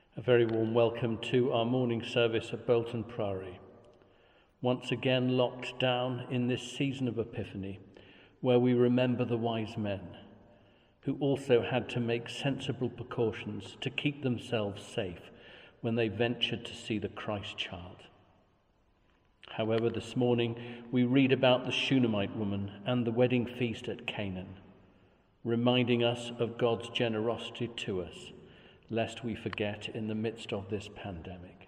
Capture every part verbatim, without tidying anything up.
A very warm welcome to our morning service at Bolton Priory. Once again locked down in this season of Epiphany, where we remember the wise men, who also had to make sensible precautions to keep themselves safe when they ventured to see the Christ child. However, this morning we read about the Shunammite woman and the wedding feast at Canaan, reminding us of God's generosity to us, lest we forget in the midst of this pandemic.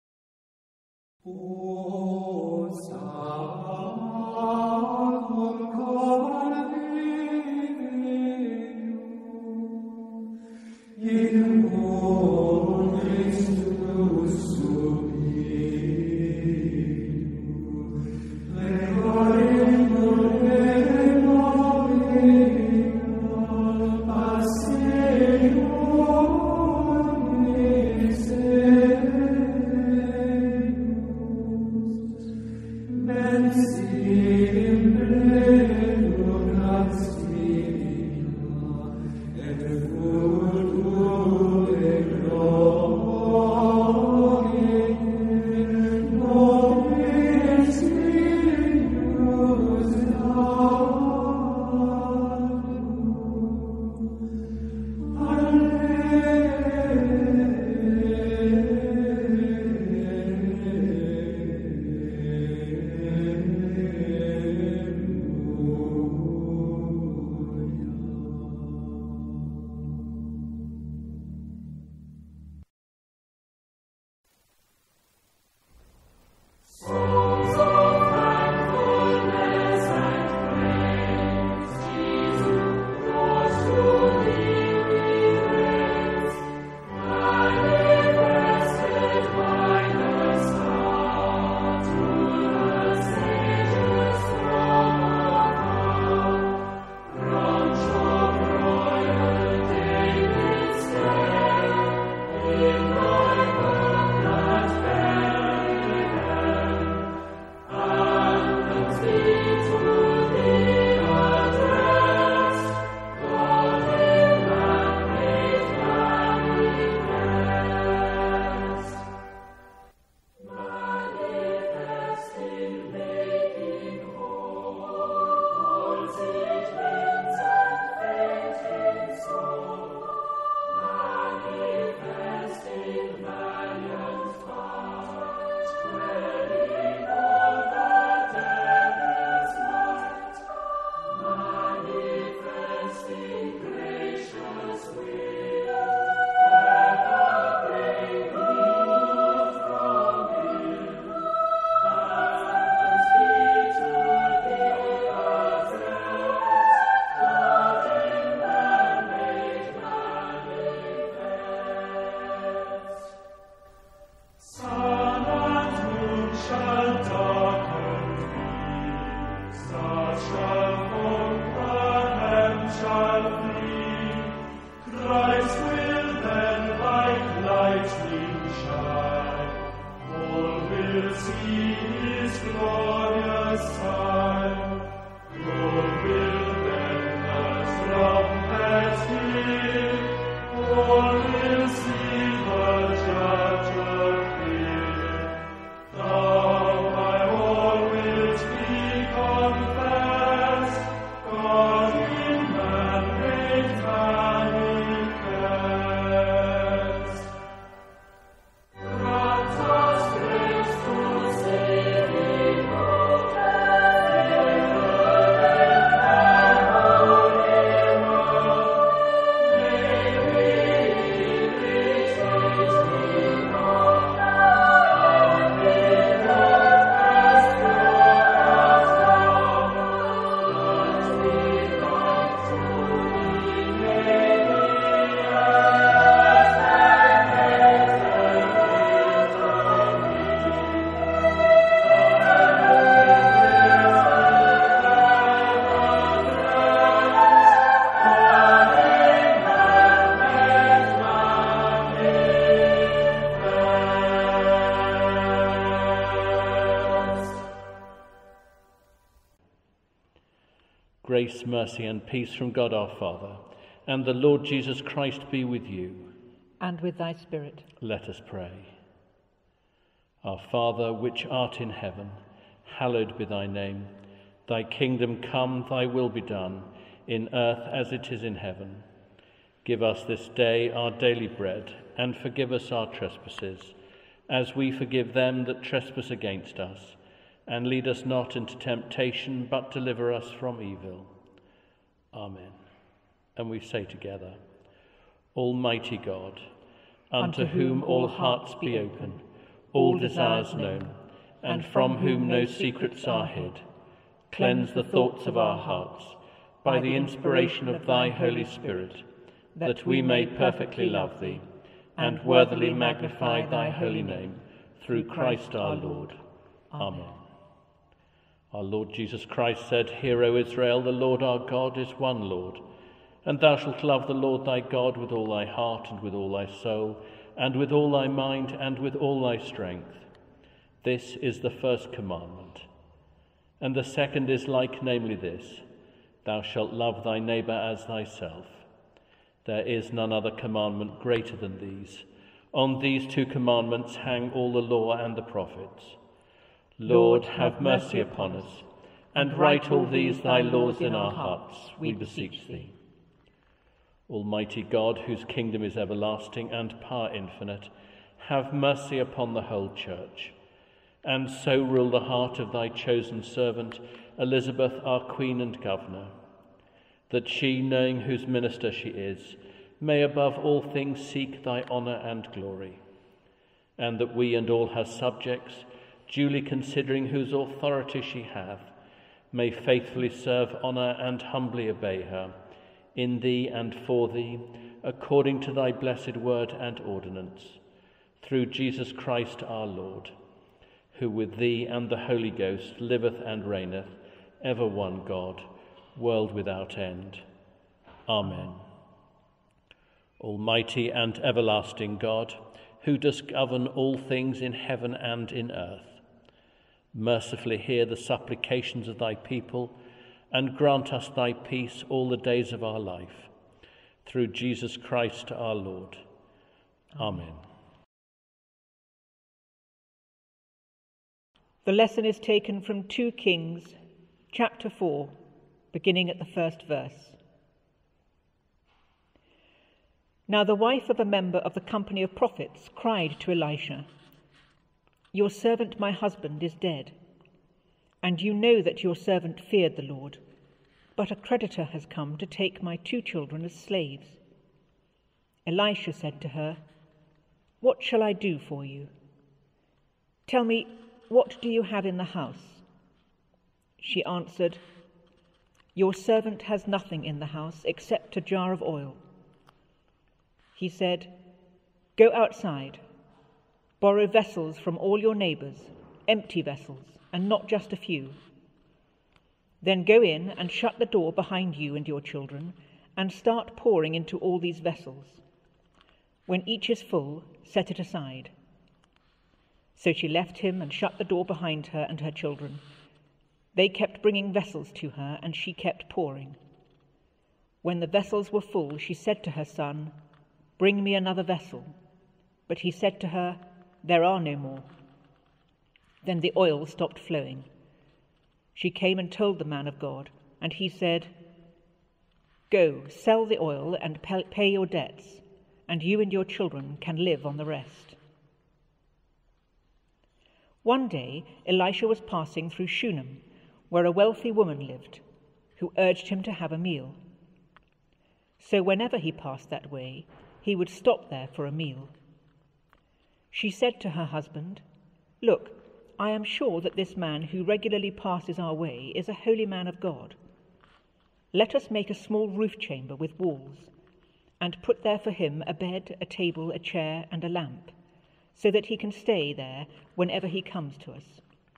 O Sacrum Convivium, in holis tuus subidium, regorimur emolina, passeionis Grace, mercy, and peace from God our Father, and the Lord Jesus Christ be with you. and with thy spirit. Let us pray. Our Father, which art in heaven, hallowed be thy name. Thy kingdom come, thy will be done, in earth as it is in heaven. Give us this day our daily bread, and forgive us our trespasses, as we forgive them that trespass against us. And lead us not into temptation, but deliver us from evil. Amen. And we say together, Almighty God, unto whom all hearts be open, all desires known, and from whom no secrets are hid, cleanse the thoughts of our hearts by the inspiration of thy Holy Spirit, that we may perfectly love thee, and worthily magnify thy holy name, through Christ our Lord. Amen. Our Lord Jesus Christ said, Hear, O Israel, the Lord our God is one Lord, and thou shalt love the Lord thy God with all thy heart, and with all thy soul, and with all thy mind, and with all thy strength. This is the first commandment. And the second is like, namely this, Thou shalt love thy neighbour as thyself. There is none other commandment greater than these. On these two commandments hang all the law and the prophets. Lord, have mercy upon us, and write all these thy laws in our hearts, we beseech thee. Almighty God, whose kingdom is everlasting and power infinite, have mercy upon the whole church, and so rule the heart of thy chosen servant, Elizabeth, our Queen and Governor, that she, knowing whose minister she is, may above all things seek thy honour and glory, and that we and all her subjects, duly considering whose authority she hath, may faithfully serve, honour, and humbly obey her, in thee and for thee, according to thy blessed word and ordinance, through Jesus Christ our Lord, who with thee and the Holy Ghost liveth and reigneth, ever one God, world without end. Amen. Almighty and everlasting God, who dost govern all things in heaven and in earth, mercifully hear the supplications of thy people, and grant us thy peace all the days of our life. Through Jesus Christ our Lord. Amen. The lesson is taken from Second Kings, chapter four, beginning at the first verse. Now the wife of a member of the company of prophets cried to Elisha, Your servant my husband is dead, and you know that your servant feared the Lord, but a creditor has come to take my two children as slaves. Elisha said to her, What shall I do for you? Tell me, what do you have in the house? She answered, Your servant has nothing in the house except a jar of oil. He said, Go outside, borrow vessels from all your neighbours, empty vessels, and not just a few. Then go in and shut the door behind you and your children, and start pouring into all these vessels. When each is full, set it aside. So she left him and shut the door behind her and her children. They kept bringing vessels to her, and she kept pouring. When the vessels were full, she said to her son, Bring me another vessel. But he said to her, There are no more. Then the oil stopped flowing. She came and told the man of God, and he said, Go, sell the oil and pay your debts, and you and your children can live on the rest. One day Elisha was passing through Shunem, where a wealthy woman lived, who urged him to have a meal. So whenever he passed that way, he would stop there for a meal. She said to her husband, Look, I am sure that this man who regularly passes our way is a holy man of God. Let us make a small roof chamber with walls, and put there for him a bed, a table, a chair, and a lamp, so that he can stay there whenever he comes to us.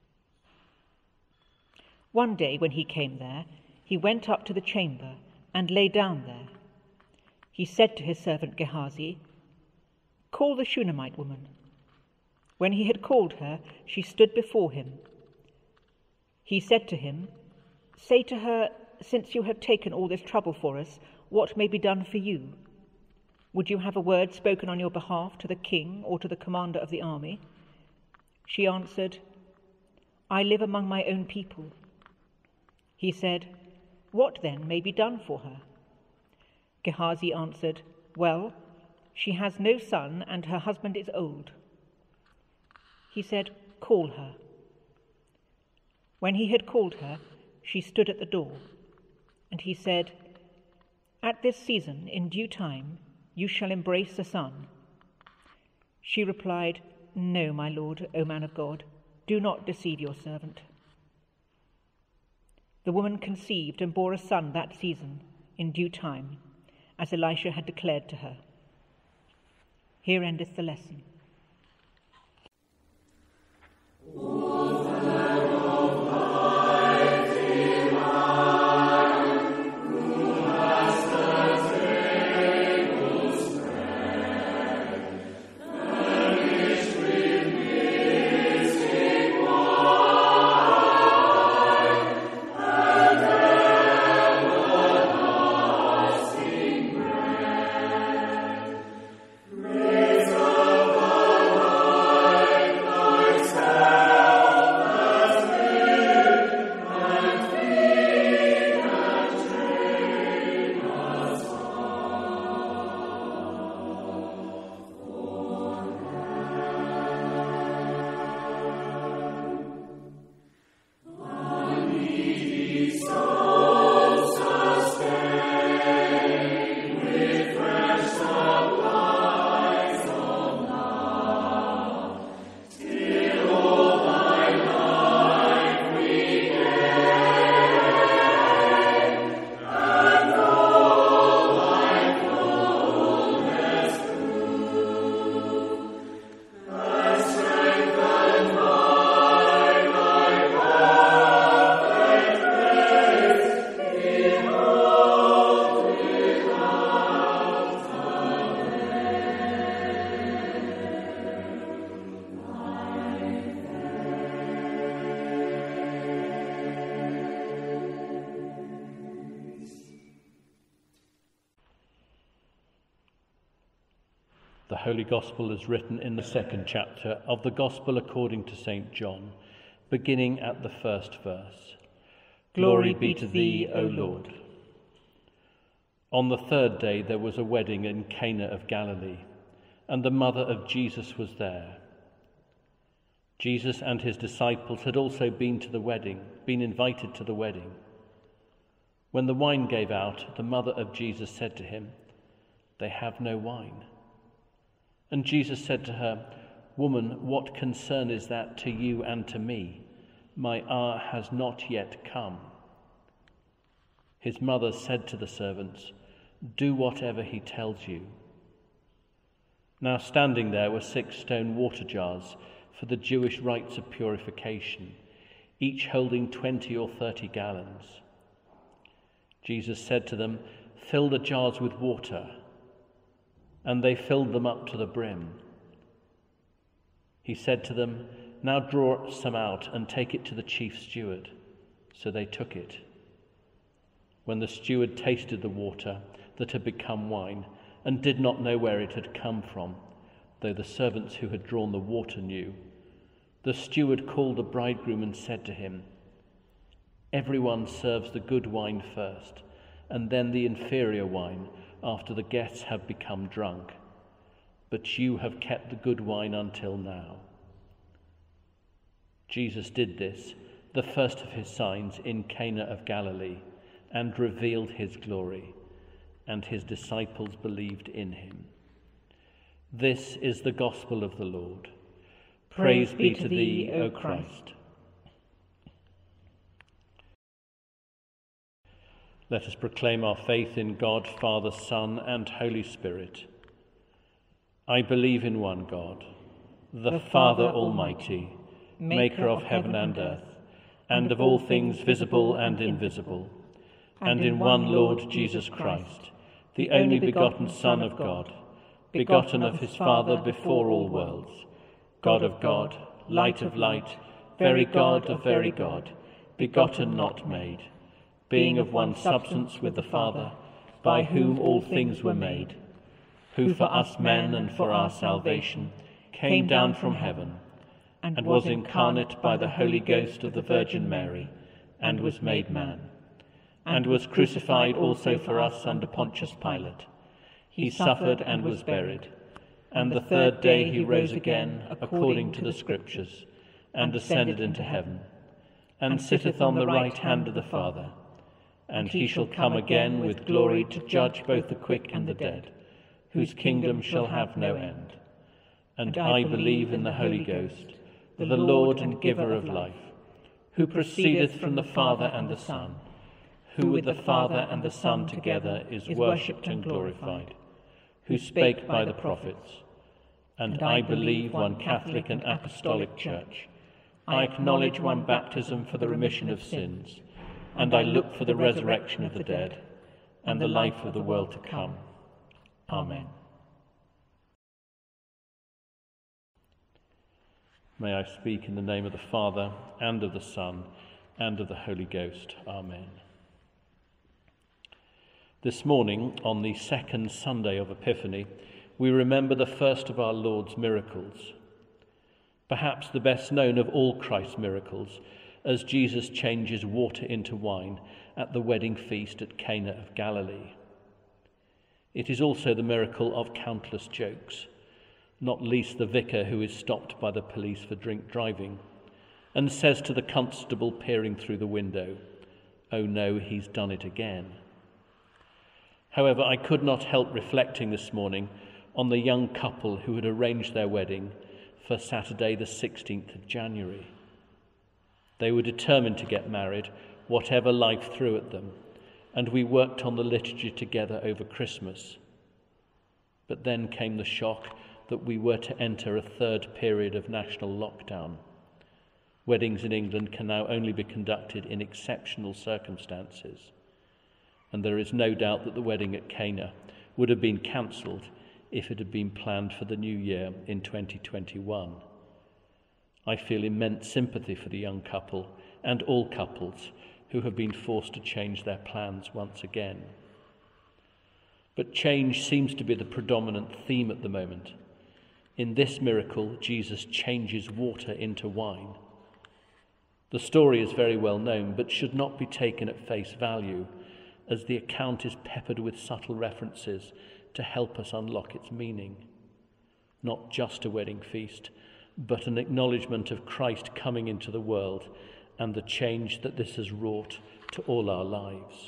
One day when he came there, he went up to the chamber and lay down there. He said to his servant Gehazi, Call the Shunammite woman. When he had called her, she stood before him. He said to him, Say to her, since you have taken all this trouble for us, what may be done for you? Would you have a word spoken on your behalf to the king or to the commander of the army?" She answered, "I live among my own people." He said, "What then may be done for her?" Gehazi answered, "Well, she has no son, and her husband is old." He said, "Call her." When he had called her, she stood at the door. And he said, "At this season, in due time, you shall embrace a son." She replied, "No, my lord, O man of God, do not deceive your servant." The woman conceived and bore a son that season, in due time, as Elisha had declared to her. Here endeth the lesson. The Holy Gospel is written in the second chapter of the Gospel according to Saint John, beginning at the first verse. Glory be to thee, O Lord. On the third day there was a wedding in Cana of Galilee, and the mother of Jesus was there. Jesus and his disciples had also been to the wedding, been invited to the wedding. When the wine gave out, the mother of Jesus said to him, "They have no wine." And Jesus said to her, "Woman, what concern is that to you and to me? My hour has not yet come." His mother said to the servants, "Do whatever he tells you." Now standing there were six stone water jars for the Jewish rites of purification, each holding twenty or thirty gallons. Jesus said to them, "Fill the jars with water." And they filled them up to the brim. He said to them, "Now draw some out and take it to the chief steward." So they took it. When the steward tasted the water that had become wine, and did not know where it had come from, though the servants who had drawn the water knew, the steward called the bridegroom and said to him, "Everyone serves the good wine first, and then the inferior wine after the guests have become drunk. But you have kept the good wine until now." Jesus did this, the first of his signs, in Cana of Galilee, and revealed his glory, and his disciples believed in him. This is the gospel of the Lord. Praise, Praise be to thee, O Christ. Let us proclaim our faith in God, Father, Son, and Holy Spirit. I believe in one God, the, the Father Almighty, maker of heaven and earth, and of all things visible and invisible, and in one Lord Jesus Christ, the only begotten Son of God, begotten of his Father before all worlds, God of God, light of light, very God of very God, begotten, not made, being of one substance with the Father, by whom all things were made. who for us men and for our salvation came down from heaven, and was incarnate by the Holy Ghost of the Virgin Mary, and was made man, and was crucified also for us under Pontius Pilate. He suffered and was buried, and the third day he rose again according to the Scriptures, and ascended into heaven, and sitteth on the right hand of the Father. And he shall come again with glory to judge both the quick and the dead, whose kingdom shall have no end. And I believe in the Holy Ghost, the Lord and giver of life, who proceedeth from the Father and the Son, who with the Father and the Son together is worshipped and glorified, who spake by the prophets. And I believe one Catholic and Apostolic Church. I acknowledge one baptism for the remission of sins, and I look for the resurrection of the dead, and the life of the world to come. Amen. May I speak in the name of the Father, and of the Son, and of the Holy Ghost. Amen. This morning, on the second Sunday of Epiphany, we remember the first of our Lord's miracles. Perhaps the best known of all Christ's miracles, as Jesus changes water into wine at the wedding feast at Cana of Galilee. It is also the miracle of countless jokes, not least the vicar who is stopped by the police for drink driving and says to the constable peering through the window, "Oh no, he's done it again." However, I could not help reflecting this morning on the young couple who had arranged their wedding for Saturday the sixteenth of January. They were determined to get married, whatever life threw at them, and we worked on the liturgy together over Christmas. But then came the shock that we were to enter a third period of national lockdown. Weddings in England can now only be conducted in exceptional circumstances, and there is no doubt that the wedding at Cana would have been cancelled if it had been planned for the new year in twenty twenty-one. I feel immense sympathy for the young couple and all couples who have been forced to change their plans once again. But change seems to be the predominant theme at the moment. In this miracle, Jesus changes water into wine. The story is very well known, but should not be taken at face value, as the account is peppered with subtle references to help us unlock its meaning. Not just a wedding feast, but an acknowledgement of Christ coming into the world and the change that this has wrought to all our lives.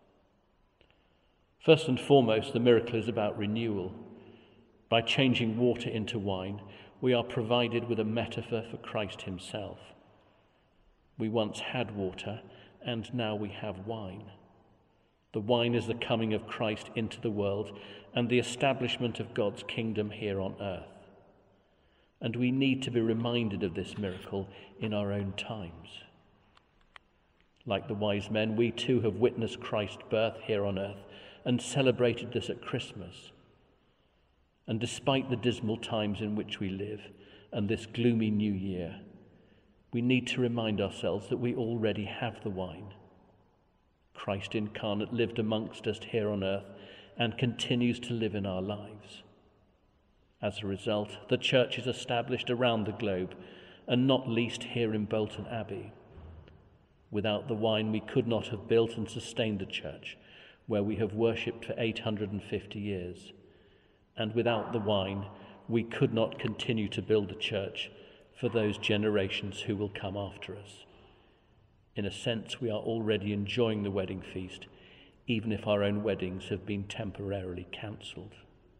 First and foremost, the miracle is about renewal. By changing water into wine, we are provided with a metaphor for Christ himself. We once had water, and now we have wine. The wine is the coming of Christ into the world and the establishment of God's kingdom here on earth. And we need to be reminded of this miracle in our own times. Like the wise men, we too have witnessed Christ's birth here on earth and celebrated this at Christmas. And despite the dismal times in which we live and this gloomy new year, we need to remind ourselves that we already have the wine. Christ incarnate lived amongst us here on earth and continues to live in our lives. As a result, the church is established around the globe, and not least here in Bolton Abbey. Without the wine, we could not have built and sustained the church, where we have worshipped for eight hundred fifty years. And without the wine, we could not continue to build the church for those generations who will come after us. In a sense, we are already enjoying the wedding feast, even if our own weddings have been temporarily cancelled.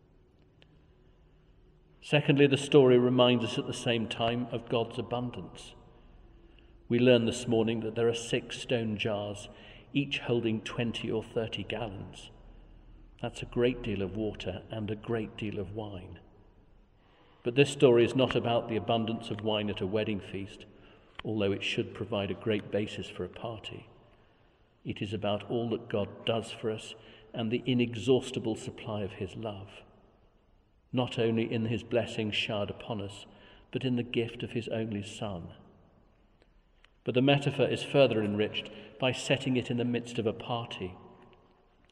Secondly, the story reminds us at the same time of God's abundance. We learn this morning that there are six stone jars, each holding twenty or thirty gallons. That's a great deal of water and a great deal of wine. But this story is not about the abundance of wine at a wedding feast, although it should provide a great basis for a party. It is about all that God does for us and the inexhaustible supply of his love, not only in his blessings showered upon us, but in the gift of his only Son. But the metaphor is further enriched by setting it in the midst of a party.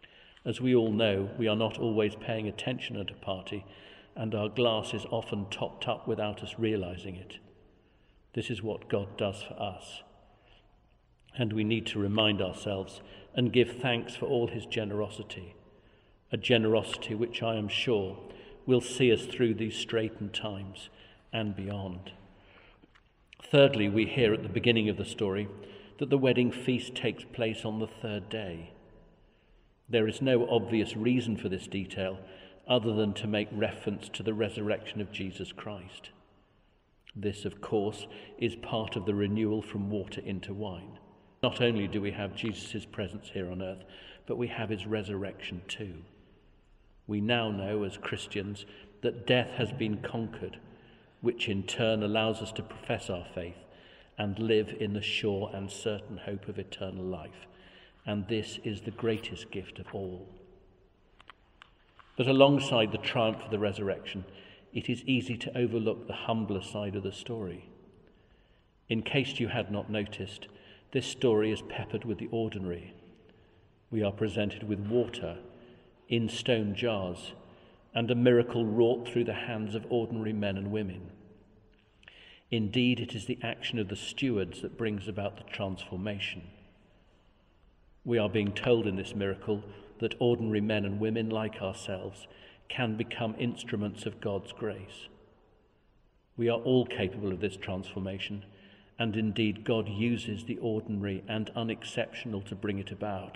As we all know, we are not always paying attention at a party, and our glass is often topped up without us realizing it. This is what God does for us. And we need to remind ourselves and give thanks for all his generosity, a generosity which I am sure will see us through these straitened times and beyond. Thirdly, we hear at the beginning of the story that the wedding feast takes place on the third day. There is no obvious reason for this detail other than to make reference to the resurrection of Jesus Christ. This, of course, is part of the renewal from water into wine. Not only do we have Jesus' presence here on earth, but we have his resurrection too. We now know as Christians that death has been conquered, which in turn allows us to profess our faith and live in the sure and certain hope of eternal life. And this is the greatest gift of all. But alongside the triumph of the resurrection, it is easy to overlook the humbler side of the story. In case you had not noticed, this story is peppered with the ordinary. We are presented with water in stone jars and a miracle wrought through the hands of ordinary men and women. Indeed, it is the action of the stewards that brings about the transformation. We are being told in this miracle that ordinary men and women like ourselves can become instruments of God's grace. We are all capable of this transformation, and indeed God uses the ordinary and unexceptional to bring it about.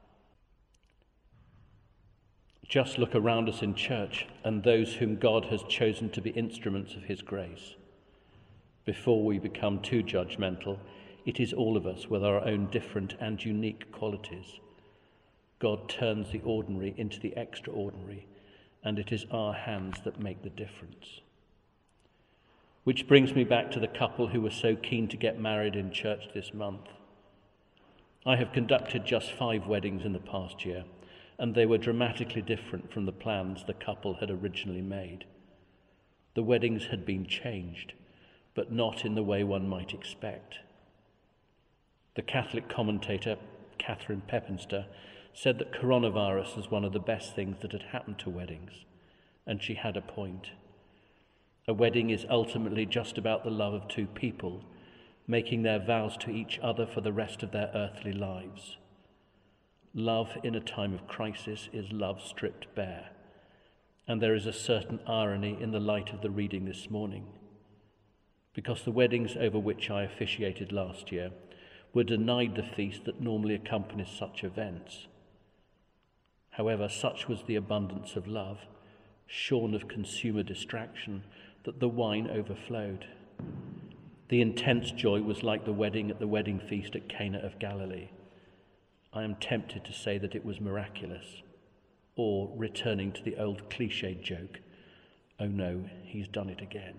Just look around us in church and those whom God has chosen to be instruments of his grace. Before we become too judgmental, it is all of us with our own different and unique qualities. God turns the ordinary into the extraordinary, and it is our hands that make the difference. Which brings me back to the couple who were so keen to get married in church this month. I have conducted just five weddings in the past year, and they were dramatically different from the plans the couple had originally made. The weddings had been changed, but not in the way one might expect. The Catholic commentator, Catherine Pepinster, said that coronavirus is one of the best things that had happened to weddings, and she had a point. A wedding is ultimately just about the love of two people, making their vows to each other for the rest of their earthly lives. Love in a time of crisis is love stripped bare, and there is a certain irony in the light of the reading this morning, because the weddings over which I officiated last year were denied the feast that normally accompanies such events. However, such was the abundance of love, shorn of consumer distraction, that the wine overflowed. The intense joy was like the wedding at the wedding feast at Cana of Galilee. I am tempted to say that it was miraculous, or, returning to the old cliched joke, oh no, he's done it again.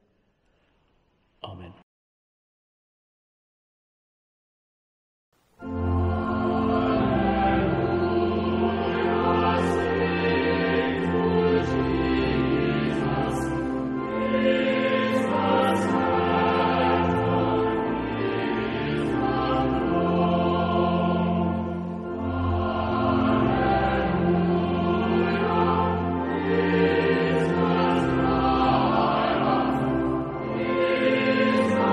Amen. Amen.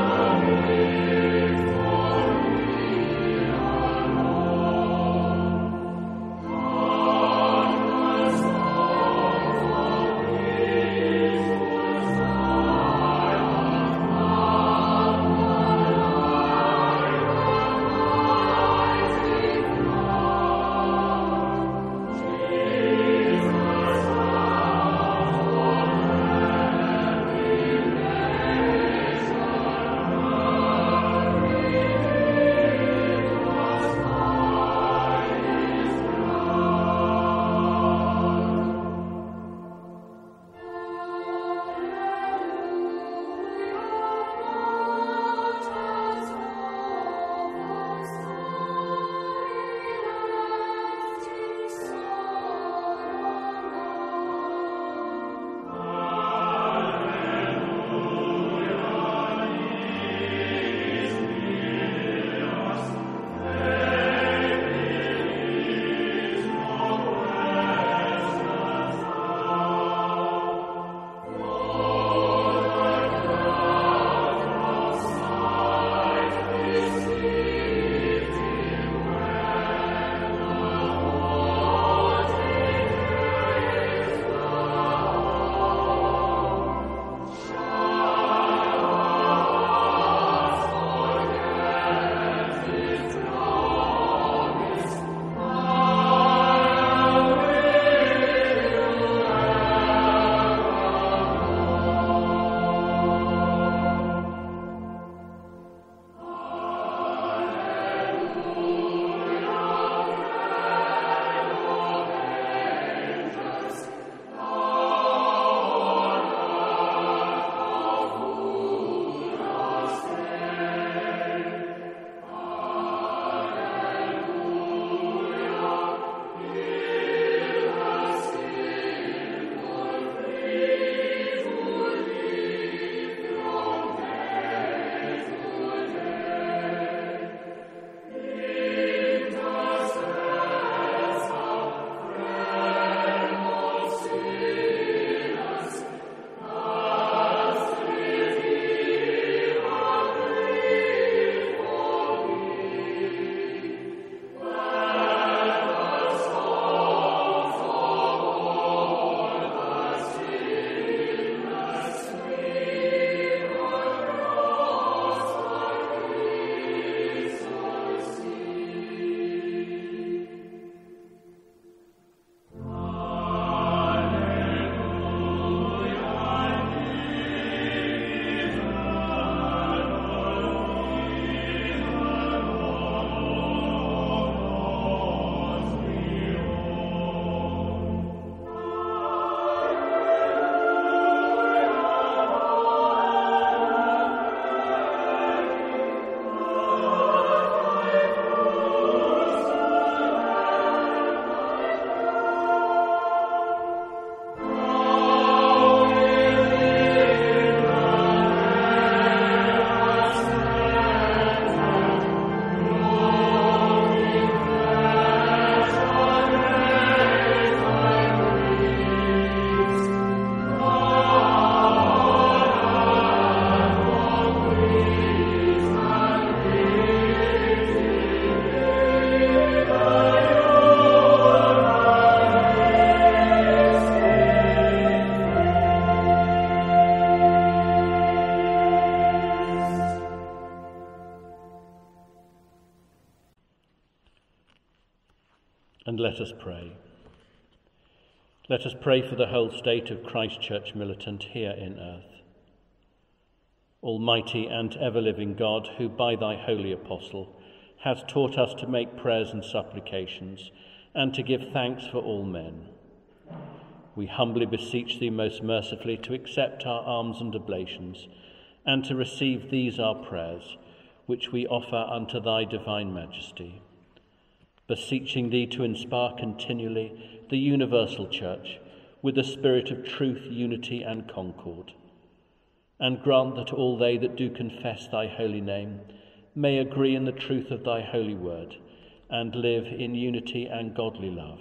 And let us pray. Let us pray for the whole state of Christ Church militant here in earth. Almighty and ever-living God, who by thy holy apostle has taught us to make prayers and supplications and to give thanks for all men, we humbly beseech thee most mercifully to accept our alms and oblations and to receive these our prayers, which we offer unto thy divine majesty, beseeching thee to inspire continually the universal church with the spirit of truth, unity and concord, and grant that all they that do confess thy holy name may agree in the truth of thy holy word and live in unity and godly love.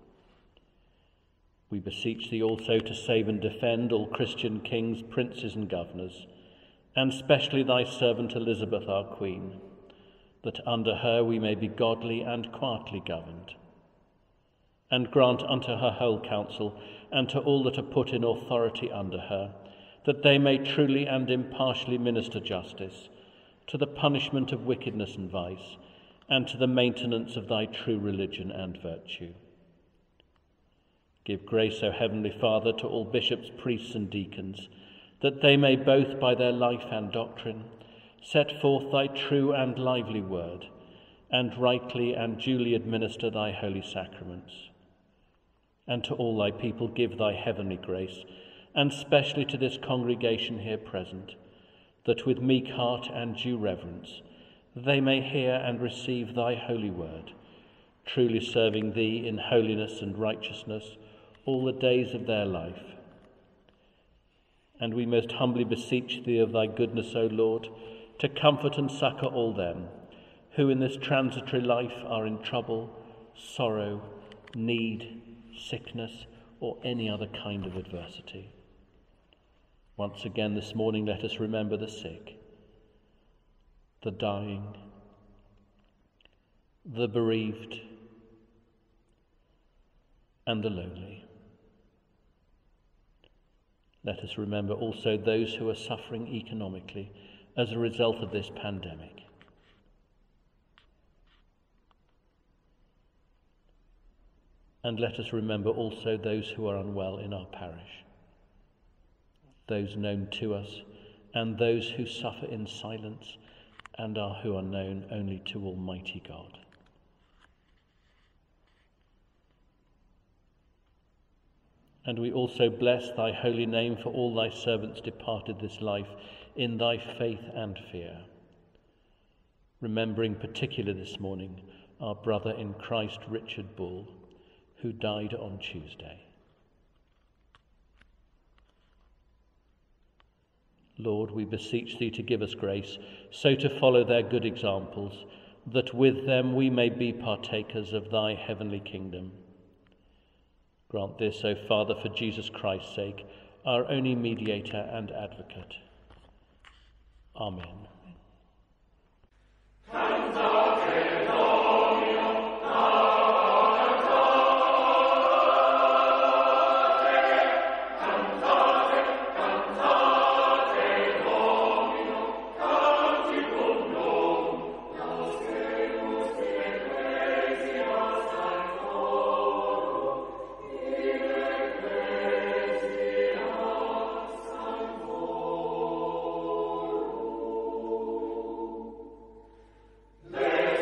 We beseech thee also to save and defend all Christian kings, princes and governors, and specially thy servant Elizabeth our Queen, that under her we may be godly and quietly governed. And grant unto her whole council and to all that are put in authority under her, that they may truly and impartially minister justice to the punishment of wickedness and vice, and to the maintenance of thy true religion and virtue. Give grace, O Heavenly Father, to all bishops, priests and deacons, that they may both by their life and doctrine set forth thy true and lively word, and rightly and duly administer thy holy sacraments. And to all thy people give thy heavenly grace, and specially to this congregation here present, that with meek heart and due reverence they may hear and receive thy holy word, truly serving thee in holiness and righteousness all the days of their life. And we most humbly beseech thee of thy goodness, O Lord, to comfort and succour all them who in this transitory life are in trouble, sorrow, need, sickness, or any other kind of adversity. Once again this morning let us remember the sick, the dying, the bereaved, and the lonely. Let us remember also those who are suffering economically as a result of this pandemic. And let us remember also those who are unwell in our parish, those known to us, and those who suffer in silence and are who are known only to Almighty God. And we also bless thy holy name for all thy servants departed this life in thy faith and fear, remembering particularly this morning our brother in Christ, Richard Bull, who died on Tuesday. Lord, we beseech thee to give us grace so to follow their good examples, that with them we may be partakers of thy heavenly kingdom. Grant this, O Father, for Jesus Christ's sake, our only mediator and advocate. Amen. Cantate, Domino, cantate, cantate, cantate, Domino, canticum novum, laudemus ecclesias sanctorum, in ecclesias sanctorum. Let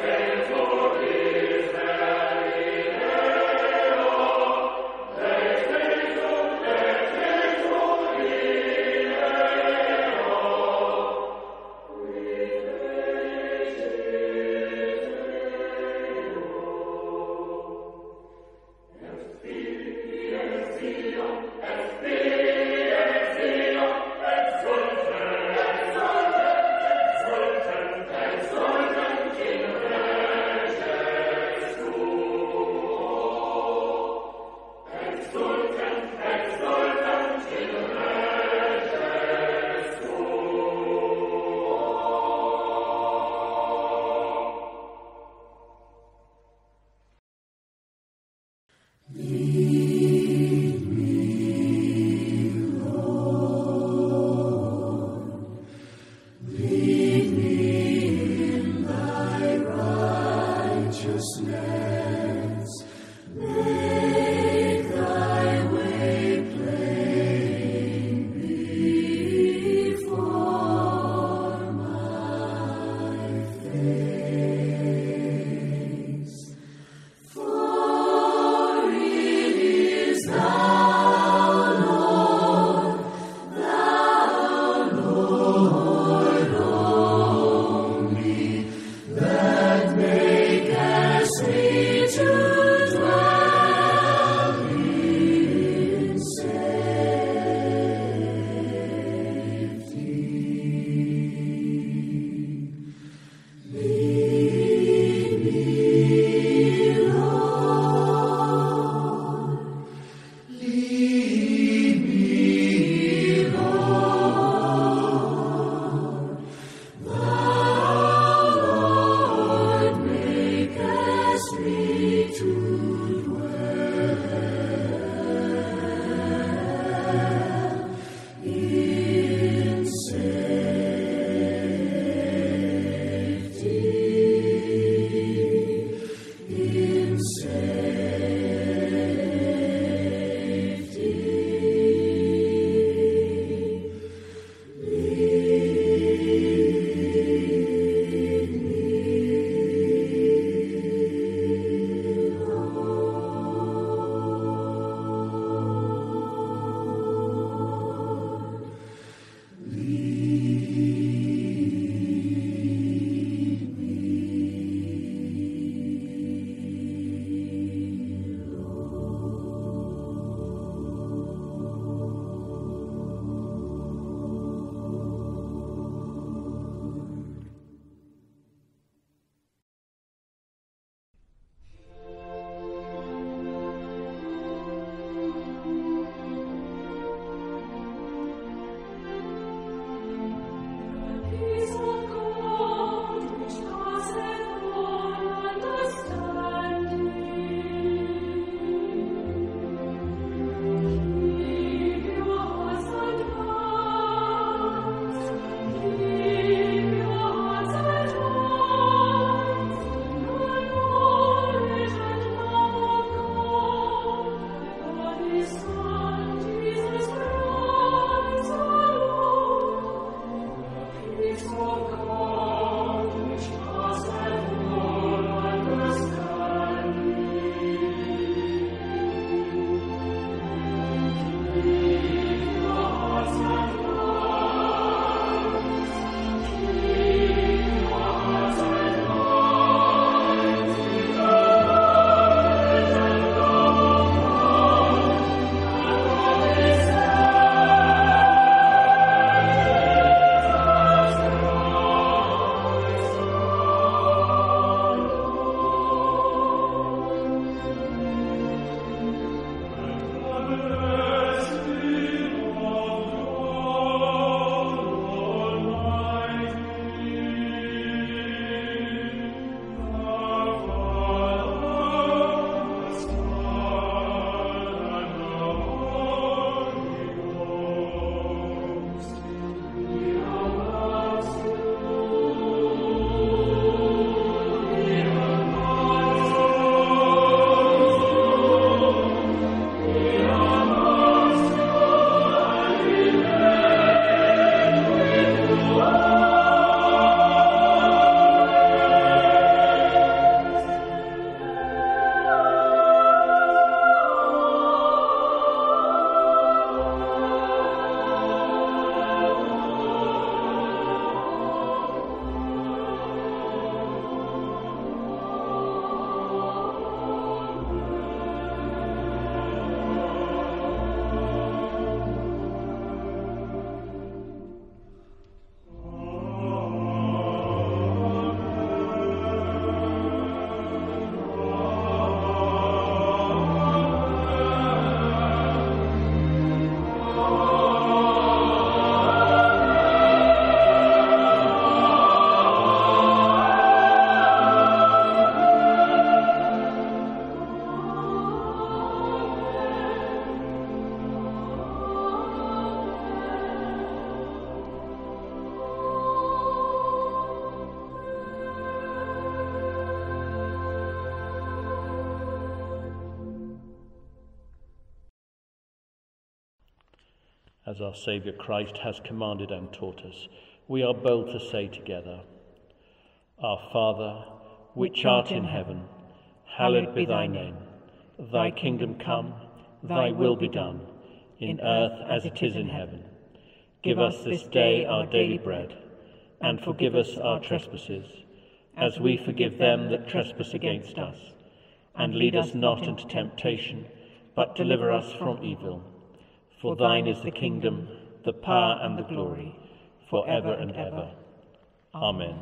As our Saviour Christ has commanded and taught us, we are bold to say together, Our Father, which art in heaven, hallowed be thy name. Thy kingdom come, thy will be done, in earth as it is in heaven. Give us this day our daily bread, and forgive us our trespasses, as we forgive them that trespass against us. And lead us not into temptation, but deliver us from evil. For thine is the kingdom, the power, and the glory, for ever and ever. Amen.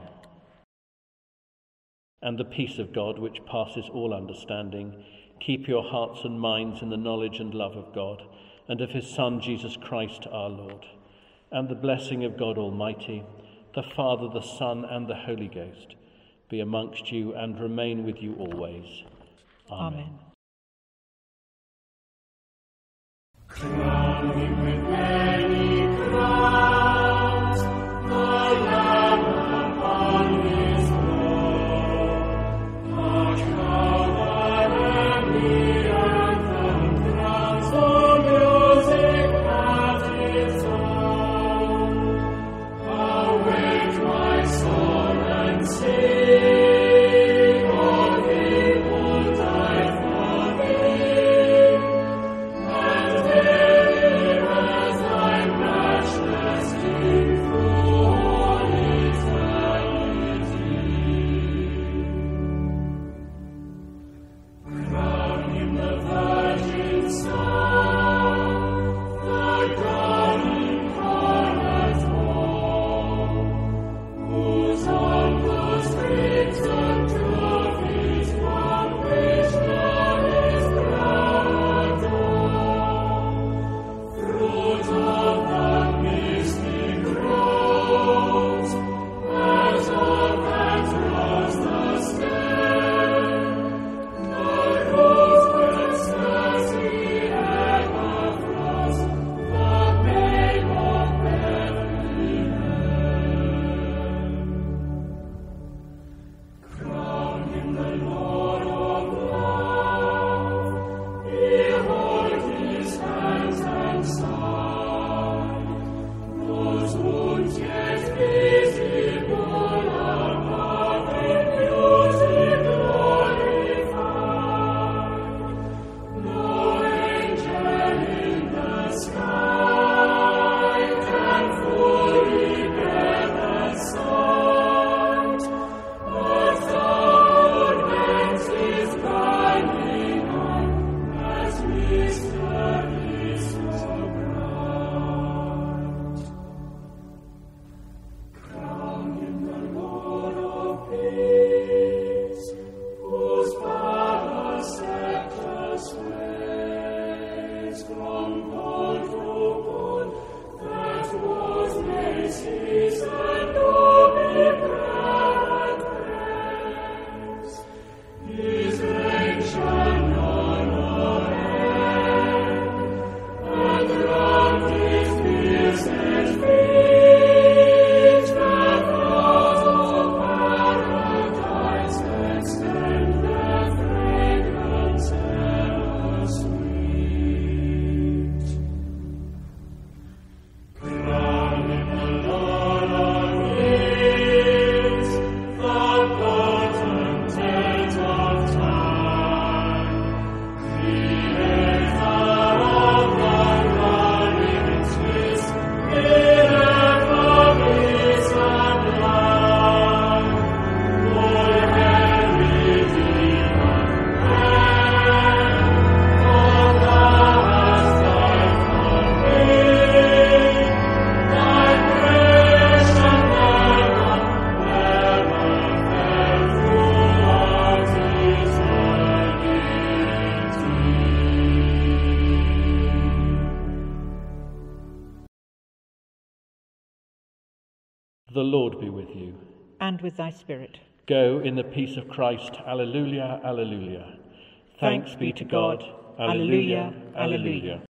And the peace of God, which passes all understanding, keep your hearts and minds in the knowledge and love of God, and of his Son, Jesus Christ our Lord. And the blessing of God Almighty, the Father, the Son, and the Holy Ghost, be amongst you and remain with you always. Amen. Amen. Crown him with many crowns, the Lamb upon his throne. Hark how the heavenly anthem crowns the music at its own. Awake, my soul, and sing, all people die for thee, and live as thy matchless King through all eternity. Crown him the Virgin Son, the God incarnate one, whose humble crimson trophies from which glories proud adorn. Fruit of the mystic rose, as of that rose the stem, the rose that stirs the ever frost, the babe of Bethlehem. Crown him the Lord of love, behold his hands and side, those wounds yet visible above in beauty glorified. No angel in the sky can fully bear the sight, but thou bends his guiding eye as mystery so bright. Crown him the Lord of peace, whose power sceptre sways from pole to pole, that was mercies and glory, prayer and praise. His reign shall know no end, and round his pierced feet the thoughts of paradise extend their fragrance ever sweet. Crown him the Lord of kings, the potentate of time, creator of the roaring twist, irreparably sublime. All hail Redeemer, and all thou hast died for me. Thy creation never, never fell throughout eternity. The Lord be with you. And with thy spirit. Go in the peace of Christ. Alleluia, alleluia. Thanks be to God. Alleluia, alleluia.